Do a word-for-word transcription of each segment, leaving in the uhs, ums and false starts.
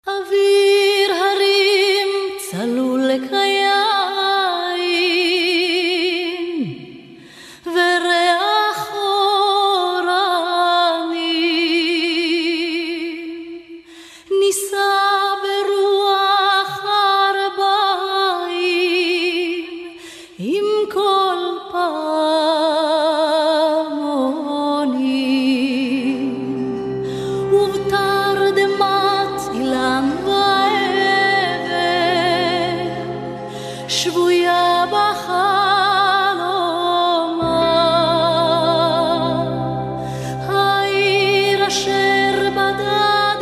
אוויר הרים צלול לקיים וריח אורנים נישא ברוח ארבעים עם כל פעמונים ובתרדמת אילן ועבר שבויה בחלומה העיר אשר בדד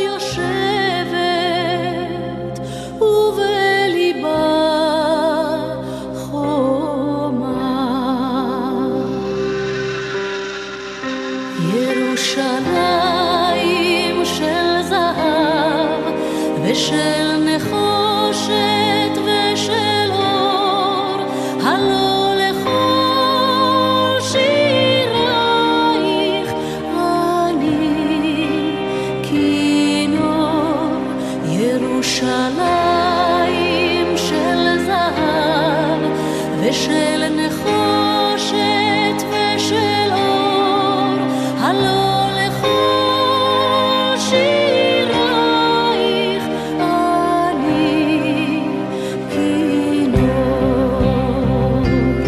יושבת ובליבה חומה ירושלים של זהב ושל נחושת ושל אור הלא לכל שירייך אני כינור ירושלים של זהב ושל נחושת ושל אור הלא לכל שירייך אני כינור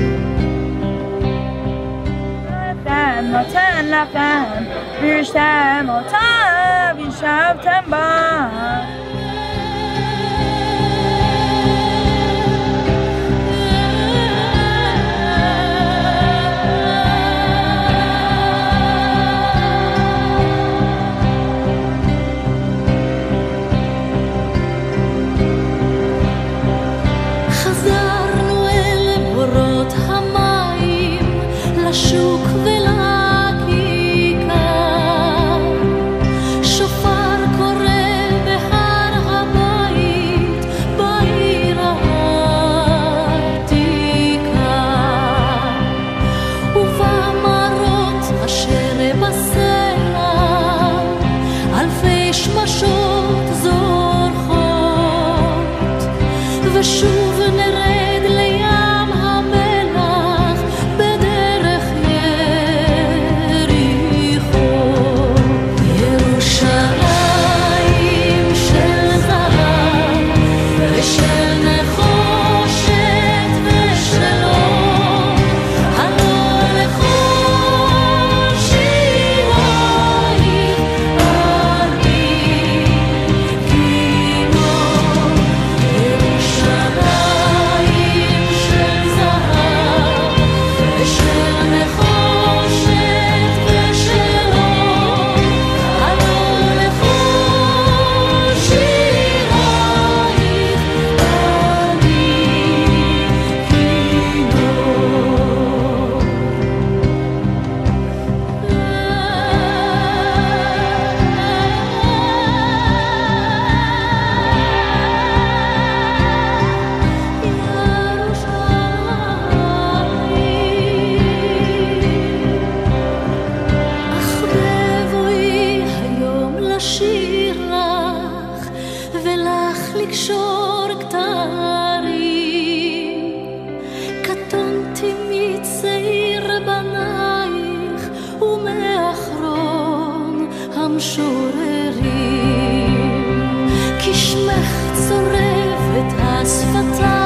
נותן לכם וישתם אותה וישבתם בה חזרנו אל בורות המים לשוק ולכיכר שופר קורא בהר הבית בעיר העתיקה ובמרות אשר בסלע אלפי שמשות זורחות ושוב נרד לים המלח בדרך יריחו ירושלים של זהב ושל נחושת ושל אור הלא לכל שירייך אני כינור ירושלים של זהב ושל נחושת ושל אור הלא לכל שירייך אני אך בבואי היום לשיר לך ולך לקשור כתרים קטונתי מצעיר בנייך ומאחרון המשוררים כי שמך צורב את השפתיים